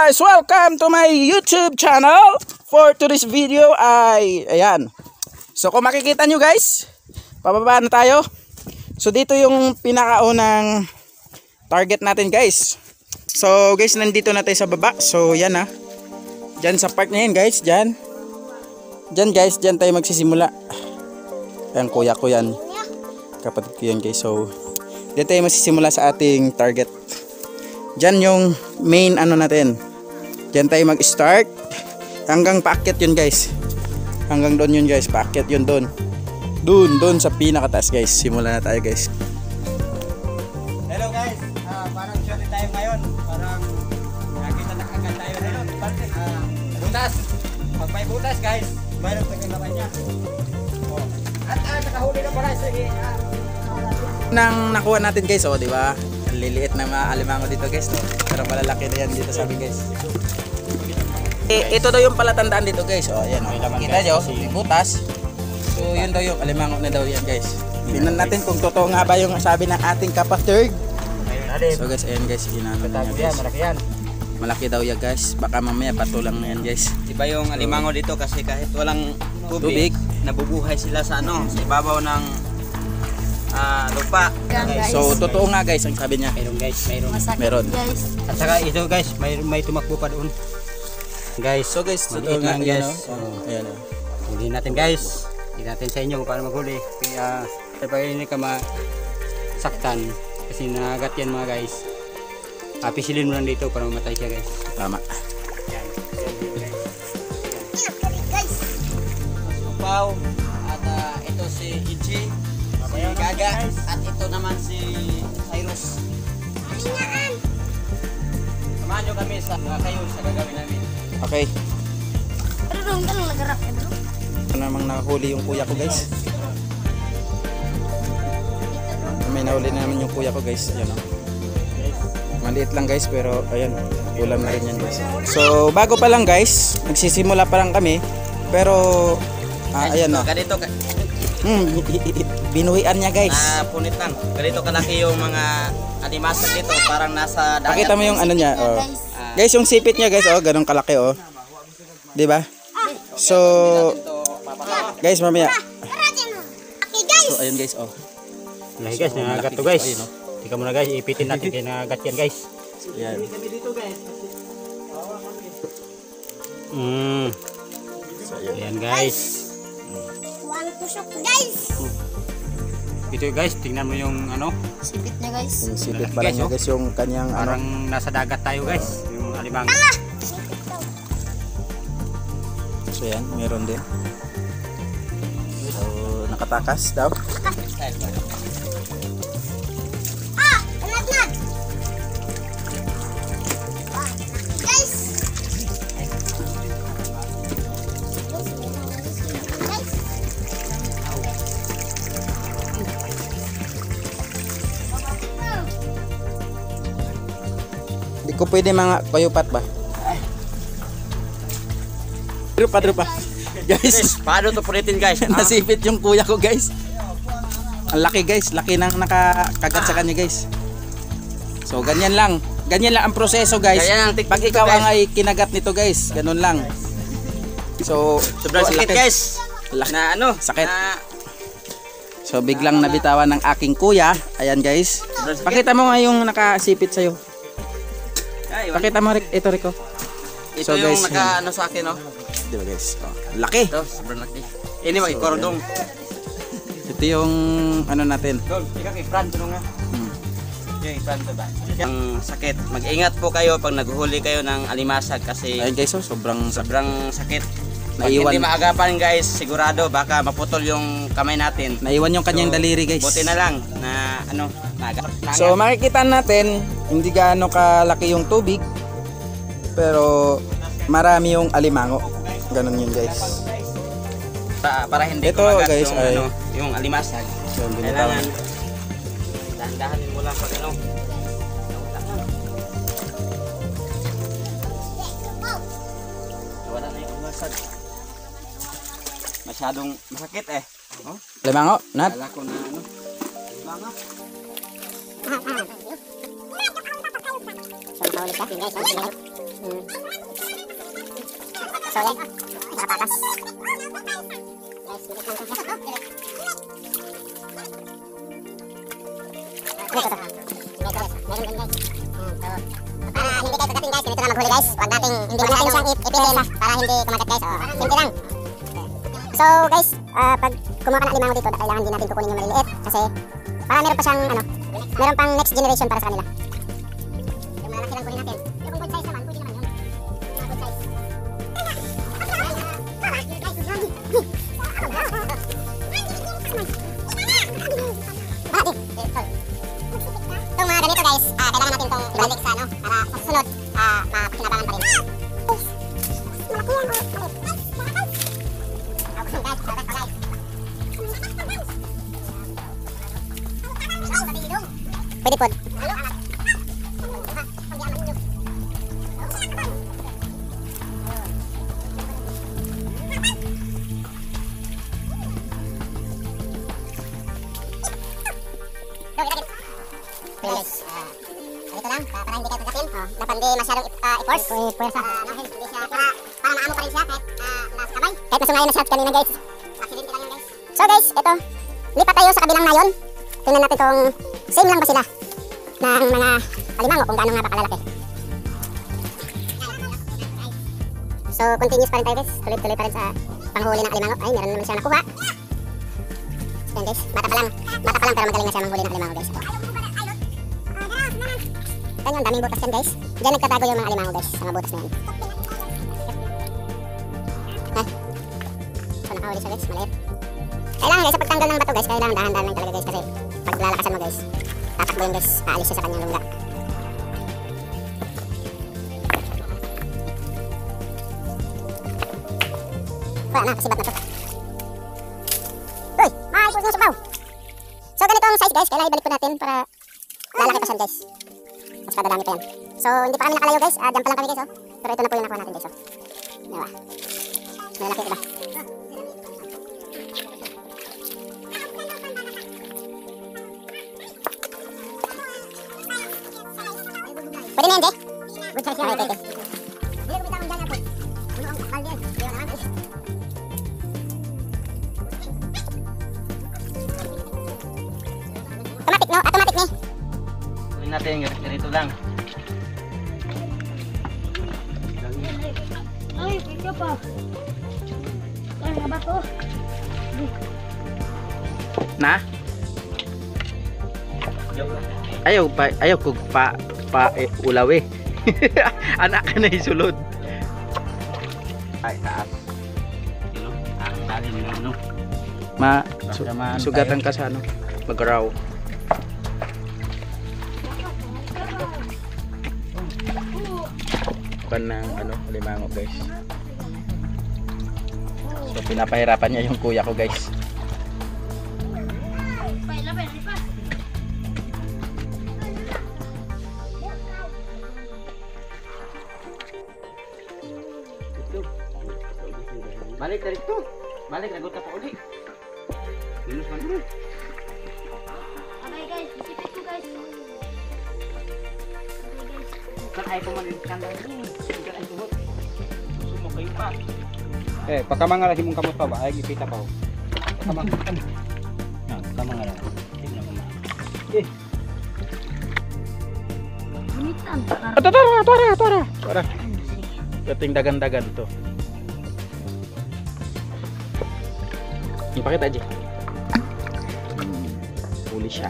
guys, welcome to my YouTube channel. For today's video ay ayan. So kung makikita nyo guys, pababa na tayo. So dito yung pinakaunang target natin guys. So guys, nandito na tayo sa baba. So yan ha. Diyan sa part na yan guys, diyan. Diyan guys, diyan tayo magsisimula. Ayan, kuya ko yan. Kapatid ko yan guys. So dito tayo magsisimula sa ating target. Diyan yung main ano natin. Diyan tayo mag-start. Hanggang paakyat yun guys. Hanggang doon yun guys. Paakyat yun doon. Doon sa pinakataas guys. Simula na tayo guys. Hello guys. Parang short tayo ngayon. Parang nakita nakagat tayo ngayon. Butas. Pag may butas guys, mayroon tayong laban niya. At nakahuli na pala. Sige. Nang nakuha natin guys, oh, di ba? Liliit na mga alimango dito guys, no? Pero malalaki na yan dito sa amin guys. Ito daw yung palatandaan dito guys. Oh, ayan, oh. Kita nyo, may butas. So yun daw yung alimango na daw yan guys. Tingnan natin kung totoo nga ba yung sabi ng ating kapatid. So guys, ayan guys, inano na yan guys. Malaki yan. Malaki daw yan guys. Baka mamaya patulang na yan guys. Iba yung alimango dito kasi kahit walang tubig, nabubuhay sila sa ano, sa ibabaw ng lupa. So totoo nga guys ang sabi niya. Meron guys, Meron. At saka ito guys, may tumakbo pa doon. Guys, So guys, totoo nga guys. Ayan. hindi natin guys. Hindi natin sa inyo kung paano maghuli. Kaya kapag hindi ka masaktan kasi nanagat yan mga guys. Pisilin mo lang dito para mamatay siya guys. Tama. Yan. Supaw at ito si Ichi. Si Gaga at ito naman si Cyrus. Samahan nyo kami sa kayo sa gagawin namin. Okay. Pero dong nagarap ya bro. Ano namang nakahuli yung kuya ko guys. May nahuli na naman yung kuya ko guys. Ayan o. Maliit lang guys pero ayan. Ulam na rin yan guys. So bago pa lang guys. Nagsisimula pa lang kami. Pero ayan o. Ganito Binuhian niya guys. punit lang. Ganito kalaki yung mga alimasag dito. Parang nasa dagat. Pakita mo yung ano niya. Oh. Guys yung sipit niya guys. Oh, ganun kalaki oh. Diba? So guys mamaya. So ayun guys oh. Nah guys, nangagat to guys. Tika muna guys, ipitin natin kaya nangagat yan guys. Ayan. Ayan guys. Guys. Ito guys, tingnan mo yung ano. Sipit niya guys. Yung sipit pa lang niya guys yung kanyang Parang ano. nasa dagat tayo guys. Yung alimango. So yan, meron din. So nakatakas daw. Alat. Guys. Di ko pwede mga kayupat ba? Drupa. Guys, Paano to pulitin guys? nasipit yung kuya ko guys. Ang laki guys, laki nang nakakagat sa kanya guys. So ganyan lang ang proseso guys. Ganyan ang technique Pag ikaw to, guys. ang ay kinagat nito guys, ganun lang. So Sobrang sakit laki. guys. Laki. Na ano? Sakit. Na, So biglang nabitawan ng aking kuya. Ayan guys. Pakita mo nga yung nakasipit sa'yo. ay, Pakita mo ito Rico. ito So, yung guys, naka ano sa akin oh. Di ba guys? Oh, laki. Ito, sobrang laki. Ini mag ikordong. Ito yung ano natin. Dol, ikaw i-front ko nga. Hmm. Yung i-front ba? Ang sakit. Mag-ingat po kayo pag naghuli kayo ng alimasag kasi Ayan guys, oh, sobrang sakit. Pag Naiwan. hindi maagapan guys, sigurado baka maputol yung kamay natin. Naiwan yung kanyang daliri guys. Buti na lang na ano, nagat. So makikita natin, hindi gaano kalaki yung tubig. Pero marami yung alimango. Ganun yun guys. para hindi Ito, kumagat guys, yung, ay ano, yung alimasag. So, Kailangan dahan-dahanin mo lang pag ano. Wala na yung alimasag. Masyadong masakit eh. Oh, alimango, Nat. kala ko na ano. Alimango. Sa mahuli sa atin guys. So yan, nakapakas. Guys, bilis lang ito siya. Ito. Meron din guys. Para hindi kayo kagatin guys, ganito na maghuli guys. Huwag natin siyang ipitin para hindi kumagat guys. Simple lang. So guys, pag kumuha ka ng alimango dito, kailangan din natin kukunin yung maliliit. Kasi para meron pa siyang meron pang next generation para sa kanila. Yung malalaki lang kunin natin. Yung kung good size naman, pwede naman yun. Good size. Itong mga ganito guys, kailangan natin itong ibalik sa para sa susunod, mapakinabangan pa rin. Malaki yan guys. Pwede po. Guys, ganito lang, para hindi kayo kagatin. Dapat hindi masyadong i-force. Puwersa. Hindi siya, para maamo pa rin siya kahit nasa kamay. Kahit nasungayan na siya kanina guys. Accident lang yun guys. So guys, ito. Lipat tayo sa kabilang nayon. Tingnan natin kung same lang ba sila ng mga alimango, kung gaano nga ba kalalaki. So continuous pa rin tayo guys. Tuloy-tuloy pa rin sa panghuli ng alimango. Ay, meron naman siya nakuha. Yan guys, bata pa lang pero magaling na siya manghuli ng alimango guys. Yan yung daming butas yan guys. Diyan nagtatago yung mga alimango guys, sa mga butas na yan. So nakahuli siya guys, maliit. Kailangan guys, sa pagtanggal ng bato guys, kailangan dahan-dahan lang talaga guys. Kasi pag lalakasan mo guys, tatakbo yun guys, aalis siya sa kanyang lungga. Wala na, kasibat na to. Uy, maipos ng supaw. So ganito ang size guys, kailangan ibalik po natin para lalaki pa siya guys. Mas kadadami pa yan. So hindi pa kami nakalayo guys, dyan pa lang kami guys oh. Pero ito na po yung nakuha natin guys oh. Diba? Malalaki diba? Pwede na yan, Jay? Good size yan. Okay. Automatic, no? Automatic, ne? Kunin natin, ganito lang. Ay, ikaw pa. Ay, nga ba to? Na? Ayaw ko ulaw eh. Anak ka na isulod. Ay, taas. Ang lalim ng ano. Sugatan ka sa ano, mag-raw. Bukan ng ano, alimango guys. So pinapahirapan niya yung kuya ko guys. Balik dari itu. Balik lagu tak uli. Minus man dulu. Okay guys, isipin ko guys. Kan ay pemanikan ini. Kan ay buhok. Semua kayu pa. Pakamanga lagi mong kamot pa ba? Ay gipita pa ho. Pakamanga. Nah, pakamanga lang. Tingnan mo. Limitan. Tara. Dating dagan-dagan to. Ipakita aja. Huli siya.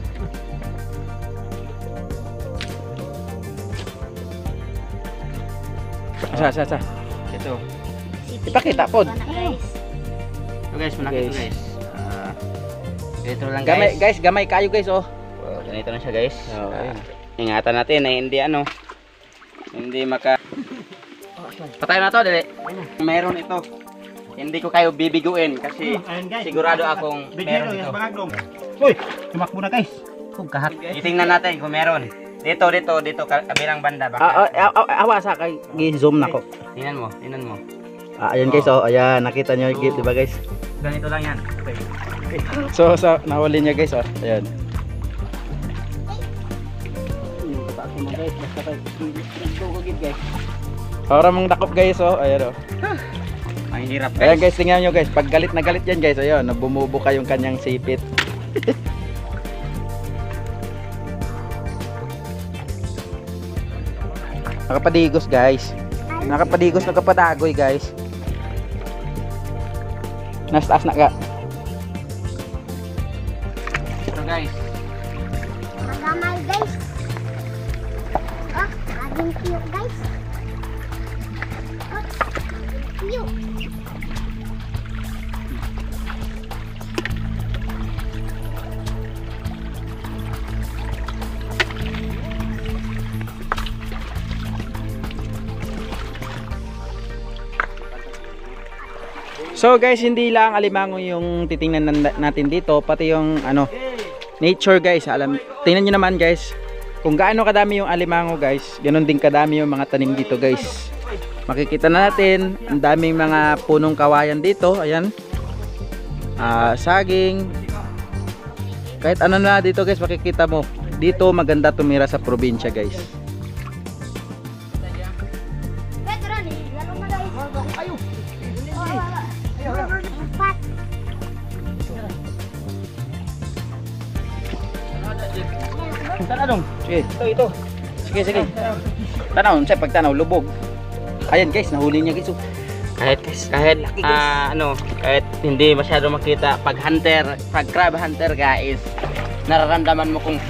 Asa. Ito. Ipakita po. Ito guys, malaki ito guys. Ganito lang guys. Gamay kayo guys oh. Ganito na siya guys. Ayun. Ingatan natin na hindi maka Patayin na to, dali. Meron ito. Hindi ko kayo bibiguin kasi sigurado akong meron ito. Uy, tumakbo na guys. Itingnan natin kung meron. Dito, kabilang banda. Awa sa kay gi-zoom nako. Tingnan mo. Ayan guys oh, ayan nakita niyo di ba guys? Ganito lang yan. Okay. So nahuli niya guys oh. Ayan. Ina guys, basta tayo. Tugugid guys. Para mong dakop guys oh. Ayan oh. Ang hirap Ayan guys. guys, tingnan nyo guys. Pag galit na galit yan guys. Ayun, bumubuka yung kanyang sipit. Nakapadigos guys. Nakapadigos, nakapadagoy guys. Nastaas na ka. Ito guys. Magamay guys. Oh, aging cute guys. Oh, cute. So guys, hindi lang alimango yung titingnan natin dito, pati yung ano, nature guys. Tingnan nyo naman guys, kung gaano kadami yung alimango guys, ganoon din kadami yung mga tanim dito guys. Makikita na natin, ang daming mga punong kawayan dito, ayan. Saging. Kahit ano na dito guys, makikita mo. Dito maganda tumira sa probinsya guys. Tara dong. Sige. Ito. Sige. Tanaw, sa pagtanaw lubog. Ayan guys, nahuli niya guys. Kahit hindi masyado makita pag crab hunter guys, nararamdaman mo kung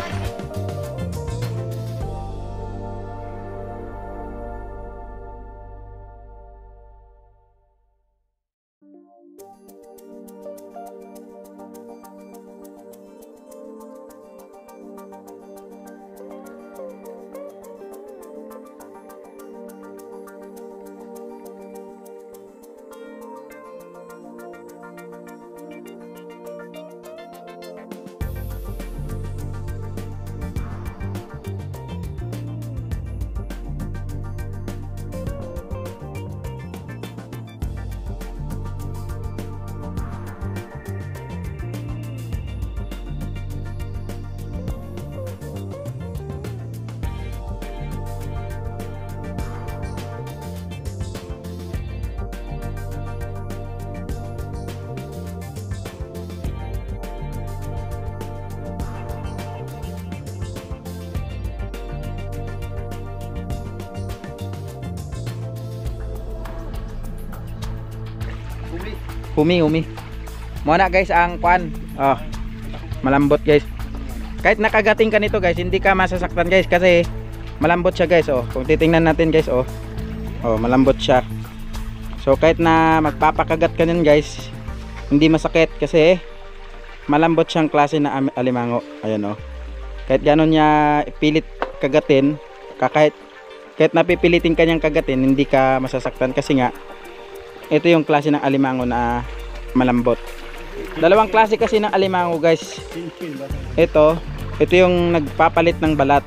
Humi. Muna guys ang kwan. Oh. Malambot guys. Kahit nakagating ka nito guys, hindi ka masasaktan guys kasi malambot siya guys oh. Kung titingnan natin guys oh. Oh, malambot siya. So kahit na magpapakagat ka nun guys, hindi masakit kasi malambot siyang klase na alimango. Ayan oh. Kahit gano'n niya pilit kagatin, kahit napipilitin kanyang kagatin, hindi ka masasaktan kasi nga ito yung klase ng alimango na malambot. Dalawang klase kasi ng alimango guys. Ito yung nagpapalit ng balat.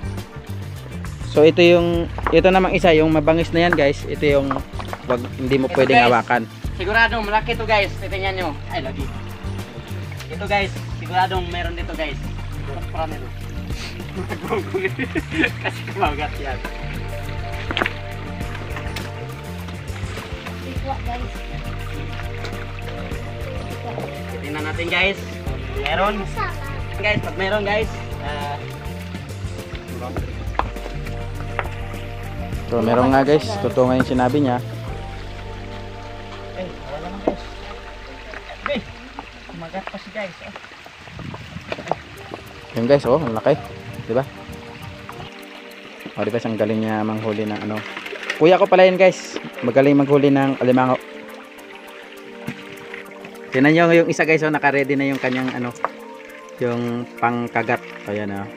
So ito namang isa, yung mabangis na yan guys. Ito yung hindi mo pwedeng hawakan. Siguradong malaki to guys. Titingnan nyo. Ay, lagi. Ito guys, siguradong meron dito guys. Parang ito. Kasi kumagat yan. Guys. Tingnan natin guys. Meron. Guys, pag meron guys. So meron nga guys, totoo nga yung sinabi niya. Ay, wala naman guys. Hey, kumagat pa si guys. Yung guys oh, ang laki. Diba? O diba siyang galing niya manghuli ng ano. Kuya ko pala yun guys, magaling maghuli ng alimango. Tingnan nyo yung isa guys, oh, naka-ready na yung kanyang ano, yung pangkagat. Ayan oh.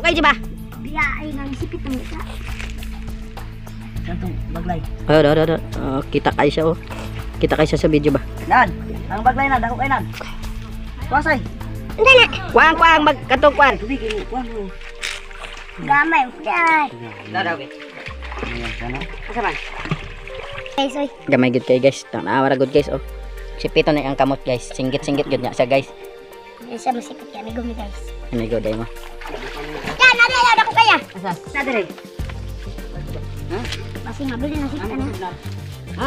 kayo ba? Biya ay nang sipit ng isa. Santong baglay. Kita kayo siya oh. Kita kayo siya sa video ba? Nan, ang baglay na dako kay nan. Wasay. Hindi na. Kuang magkatong kuan. Tubig ini kuan mo. Gamay, kay. Ladaw be. Asa man? Guys, oy. Gamay gud kay guys. Tanawa ra gud guys oh. Sipito na ang kamot guys. Singgit-singgit gud niya siya guys. Isa masipit kay amigo mi guys. Amigo day mo. Yan, nada dako kaya. Asa? Sa dire. Masih mabuli na sipit na. Ha?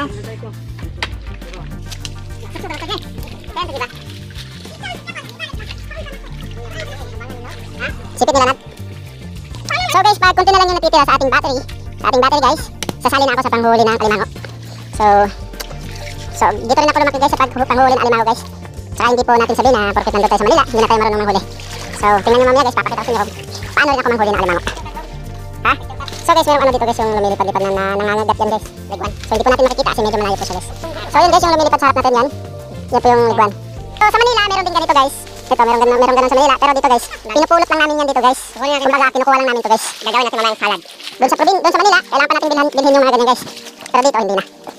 Sipit nila nat. So guys, pag konti na lang yung natitira sa ating battery guys, sasali na ako sa panghuli ng alimango. So dito rin ako lumaki guys sa panghuli ng alimango guys. Saka hindi po natin sabihin na porket nandun tayo sa Manila, hindi na tayo marunong manghuli. So tingnan nyo mamaya guys, papakita ko sa inyo paano rin ako manghuli ng alimango. Ha? So guys, merong ano dito guys, yung lumilipad-lipad na nangangagat yan guys, liguan. So hindi po natin makikita kasi medyo malayo po siya guys. So yun guys, yung lumilipad sa harap natin yan, yan po yung liguan. So sa Manila, meron din ganito guys. Ito, meron ganun sa Manila, pero dito guys, pinupulot lang namin yan dito guys. Kumbaga, kinukuha lang namin to guys. Gagawin natin mamaya salad. Doon sa Manila, kailangan pa natin bilhin yung mga ganyan guys. Pero dito, hindi na.